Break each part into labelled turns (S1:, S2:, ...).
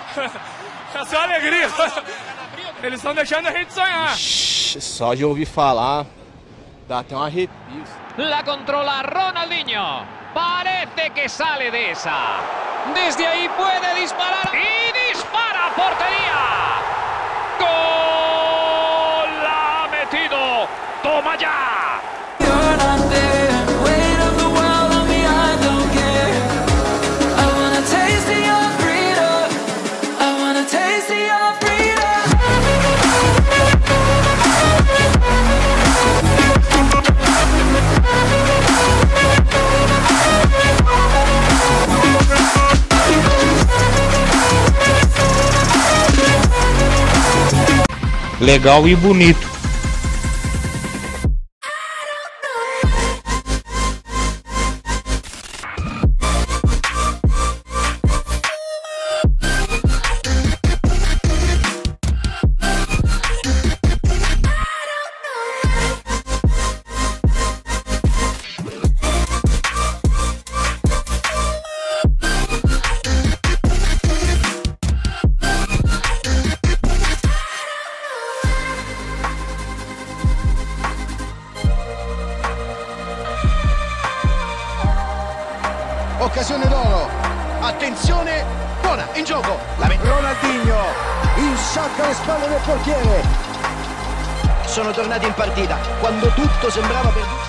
S1: É só alegria. Eles estão deixando a gente sonhar.
S2: Só de ouvir falar, dá até um arrepio.
S3: La controla Ronaldinho. Parece que sale de esa. Desde ahí puede disparar. Y dispara a portería. ¡Gol! ¡La ha metido! ¡Toma ya!
S4: Legal e bonito.
S5: Occasione d'oro, attenzione, buona, in gioco, Ronaldinho, insacca le spalle del portiere. Sono tornati in partita, quando tutto sembrava perduto.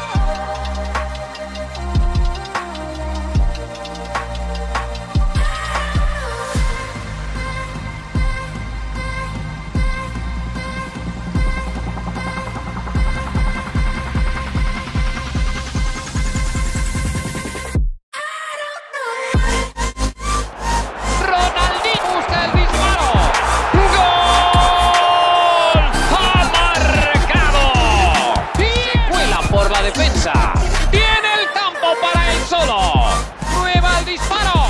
S3: Tiene el campo para él solo. Prueba el disparo.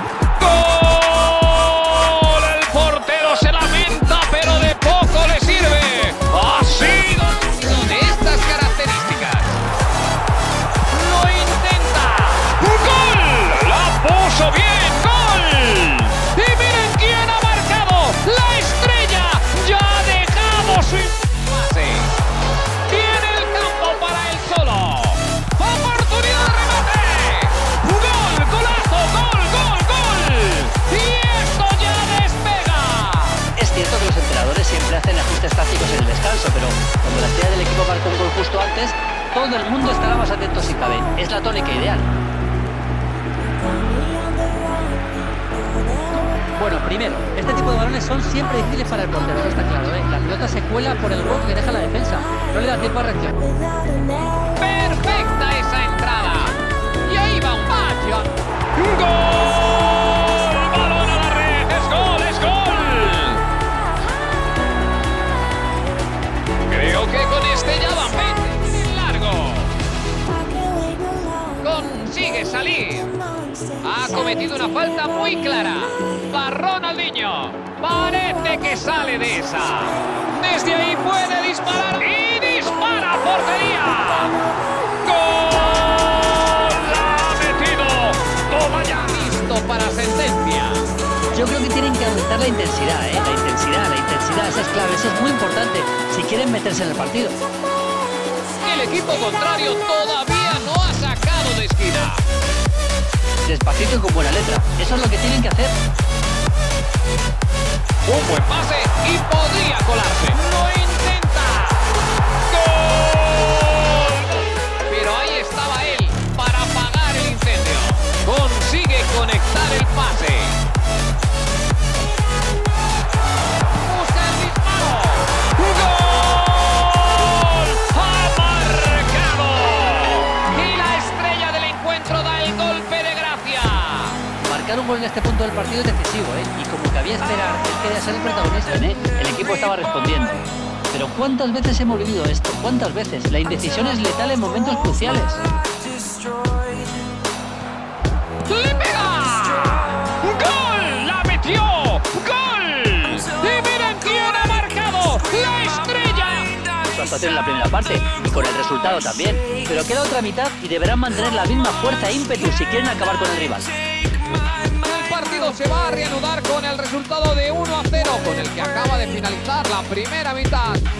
S3: ¡Gol! El portero se lamenta, pero de poco le sirve. Ha sido de estas características. Lo intenta. ¡Gol! La puso bien. ¡Gol! Y miren quién ha marcado. La estrella ya ha dejado su pase. Tiene el campo para él solo. Oportunidad de remate. Gol, golazo, gol, gol, gol. Y esto ya despega.
S6: Es cierto que los entrenadores siempre hacen ajustes tácticos en el descanso, pero cuando la estrella del equipo marca un gol justo antes, todo el mundo estará más atento si cabe. Es la tónica ideal. Bueno, primero, este tipo de balones son siempre difíciles para el portero, eso está claro, ¿eh? La pelota se cuela por el hueco que deja la defensa. No le da tiempo a reaccionar.
S3: Perfecta esa entrada. Y ahí va un macho. ¡Gol! Balón a la red. ¡Es gol! ¡Es gol! Creo que con este ya va largo. Consigue salir. Ha cometido una falta muy clara. Va Ronaldinho. Parece que sale de esa. Desde ahí puede disparar. Y dispara a portería. ¡Gol! ¡La ha metido! ¡Toma ya! Listo para sentencia.
S6: Yo creo que tienen que aumentar la intensidad, ¿eh? La intensidad, esa es clave, eso es muy importante si quieren meterse en el partido.
S3: El equipo contrario todavía no ha sacado de esquina.
S6: Despacito y con buena letra, eso es lo que tienen que hacer.
S3: Un buen pase y podría colarse. ¡Lo intenta! ¡Gol! Pero ahí estaba él para apagar el incendio. Consigue conectar el pase. Busca el disparo. ¡Gol! ¡Ha marcado! Y la estrella del encuentro da el golpe de gracia.
S6: Marcar un gol en este punto del partido es decisivo, ¿eh? Y como cabía esperar, él quería ser el protagonista, ¿eh? El equipo estaba respondiendo. Pero ¿cuántas veces hemos vivido esto? ¿Cuántas veces? La indecisión es letal en momentos cruciales.
S3: ¡Le pega! ¡Gol! ¡La metió! ¡Gol! ¡Y miren quién ha marcado! ¡La estrella!
S6: Su actuación en la primera parte y con el resultado también. Pero queda otra mitad y deberán mantener la misma fuerza e ímpetu si quieren acabar con el rival.
S3: El partido se va a reanudar con el resultado de en el que acaba de finalizar la primera mitad.